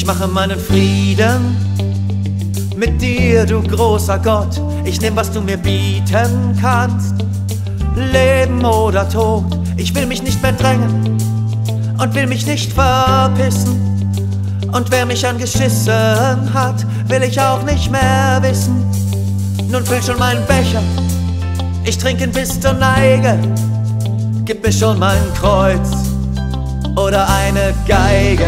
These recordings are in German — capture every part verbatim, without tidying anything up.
Ich mache meinen Frieden mit dir, du großer Gott. Ich nehm, was du mir bieten kannst, Leben oder Tod. Ich will mich nicht mehr drängen und will mich nicht verpissen. Und wer mich angeschissen hat, will ich auch nicht mehr wissen. Nun füll schon meinen Becher, ich trinke ihn bis zur Neige. Gib mir schon mein Kreuz oder eine Geige.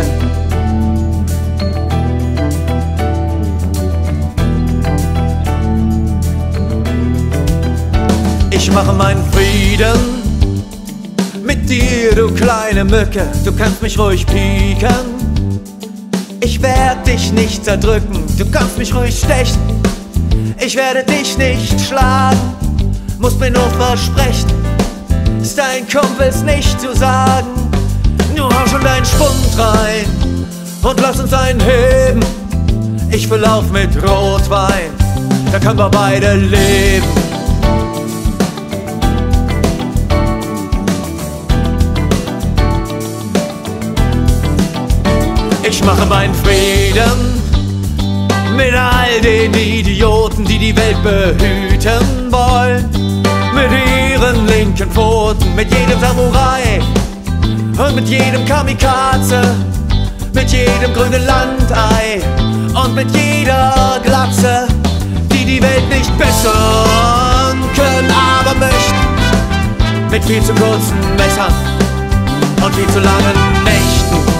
Ich mache meinen Frieden mit dir, du kleine Mücke. Du kannst mich ruhig pieken, ich werde dich nicht zerdrücken. Du kannst mich ruhig stechen, ich werde dich nicht schlagen. Musst mir nur versprechen, es deinen Kumpels nicht zu sagen. Nur hau schon deinen Schwund rein und lass uns einen heben. Ich füll auf mit Rotwein, da können wir beide leben. Ich mache meinen Frieden mit all den Idioten, die die Welt behüten wollen. Mit ihren linken Pfoten, mit jedem Samurai und mit jedem Kamikaze, mit jedem grünen Landei und mit jeder Glatze, die die Welt nicht bessern können, aber möchten. Mit viel zu kurzen Messern und viel zu langen Nächten.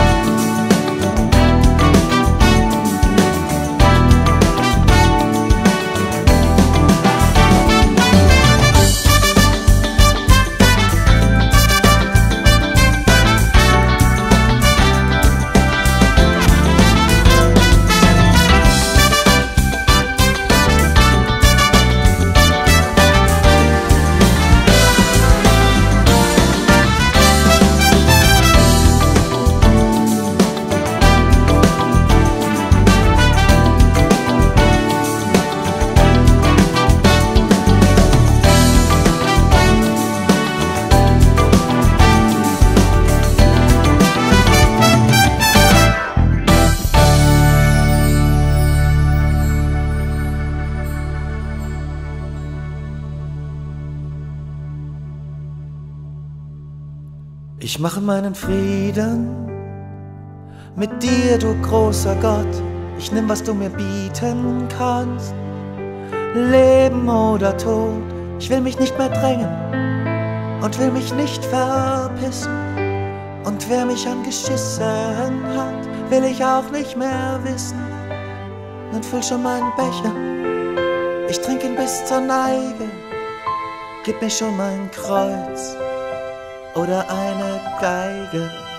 Ich mache meinen Frieden mit dir, du großer Gott. Ich nehm, was du mir bieten kannst, Leben oder Tod. Ich will mich nicht mehr drängen und will mich nicht verpissen. Und wer mich angeschissen hat, will ich auch nicht mehr wissen. Nun füll schon meinen Becher, ich trink ihn bis zur Neige. Gib mir schon mein Kreuz oder eine Geige.